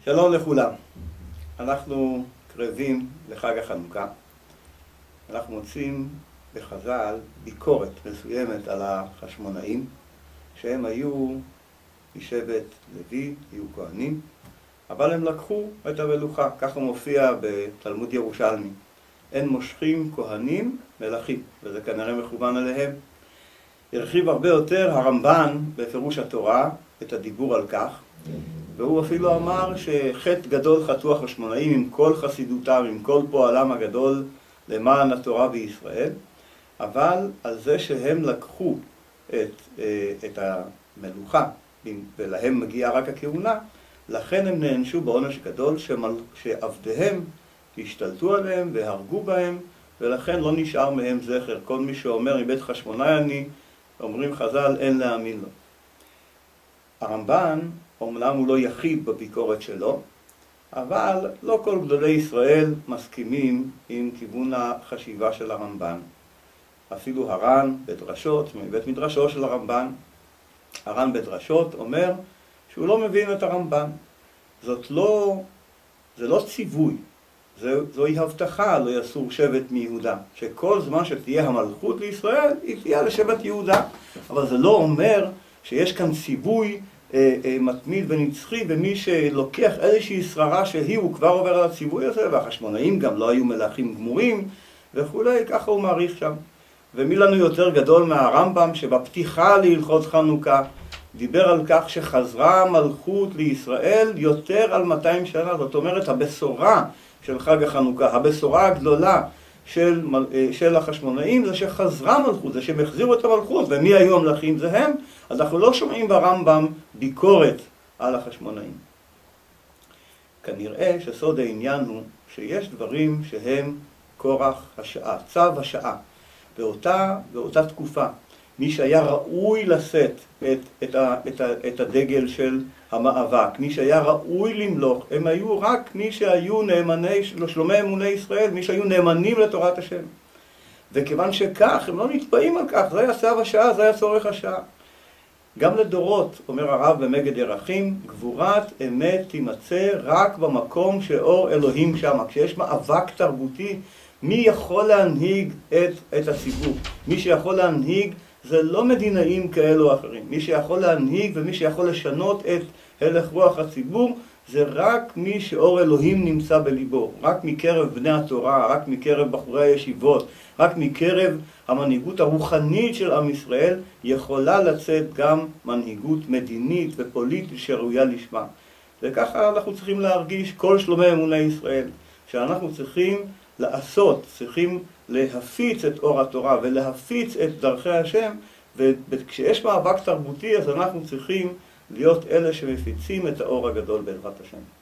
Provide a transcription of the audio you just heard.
שלום לכולם. אנחנו קרבים לחג החנוכה. אנחנו מוצאים בחז"ל ביקורת מסוימת על החשמונאים, שהם היו משבט לוי, היו כהנים, אבל הם לקחו את המלוכה. ככה מופיע בתלמוד ירושלמי. אין מושכים כהנים מלכים, וזה כנראה מכוון עליהם. הרחיב הרבה יותר הרמב"ן בפירוש התורה את הדיבור על כך, והוא אפילו אמר שחטא גדול חטאו החשמונאים עם כל חסידותם, עם כל פועלם הגדול למען התורה בישראל, אבל על זה שהם לקחו את המלוכה ולהם מגיעה רק הכהונה, לכן הם נענשו בעונש גדול שעבדיהם השתלטו עליהם והרגו בהם, ולכן לא נשאר מהם זכר. כל מי שאומר מבית חשמונאי אני, אומרים חז"ל, אין להאמין לו. הרמב"ן, אומנם הוא לא יחיד בביקורת שלו, אבל לא כל גדולי ישראל מסכימים עם כיוון החשיבה של הרמב"ן. אפילו הר"ן בדרשות, מבית מדרשו של הרמב"ן, הר"ן בדרשות אומר שהוא לא מבין את הרמב"ן. זה לא ציווי, זוהי הבטחה, לא יסור שבט מיהודה, שכל זמן שתהיה המלכות לישראל, היא תהיה לשבט יהודה. אבל זה לא אומר שיש כאן ציווי מתמיד ונצחי, ומי שלוקח איזושהי שררה הוא כבר עובר על הציווי הזה, והחשמונאים גם לא היו מלכים גמורים וכולי, ככה הוא מעריך שם. ומי לנו יותר גדול מהרמב"ם שבפתיחה להלכות חנוכה דיבר על כך שחזרה מלכות לישראל יותר על 200 שנה. זאת אומרת, הבשורה של חג החנוכה, הבשורה הגדולה של החשמונאים זה שחזרה מלכות, זה שהם החזירו את המלכות, ומי היו המלכים? זה הם. אז אנחנו לא שומעים ברמב"ם ביקורת על החשמונאים. כנראה שסוד העניין הוא שיש דברים שהם כורח השעה, צו השעה. באותה תקופה, מי שהיה ראוי לשאת את הדגל של המאבק, מי שהיה ראוי למלוך, הם היו רק מי שהיו נאמני שלומי אמוני ישראל, מי שהיו נאמנים לתורת השם. וכיוון שכך, הם לא נתבעים על כך, זה היה צו השעה, זה היה צורך השעה. גם לדורות, אומר הרב במגד ירחים, גבורת אמת תימצא רק במקום שאור אלוהים שם. כשיש מאבק תרבותי, מי יכול להנהיג את הציבור? מי שיכול להנהיג זה לא מדינאים כאלו או אחרים. מי שיכול להנהיג ומי שיכול לשנות את הלך רוח הציבור זה רק מי שאור אלוהים נמצא בליבו. רק מקרב בני התורה, רק מקרב בחורי הישיבות, רק מקרב המנהיגות הרוחנית של עם ישראל יכולה לצאת גם מנהיגות מדינית ופוליטית שראויה לשמה. וככה אנחנו צריכים להרגיש כל שלומי אמוני ישראל, שאנחנו צריכים צריכים להפיץ את אור התורה ולהפיץ את דרכי השם, וכשיש מאבק תרבותי אז אנחנו צריכים להיות אלה שמפיצים את האור הגדול בעזרת השם.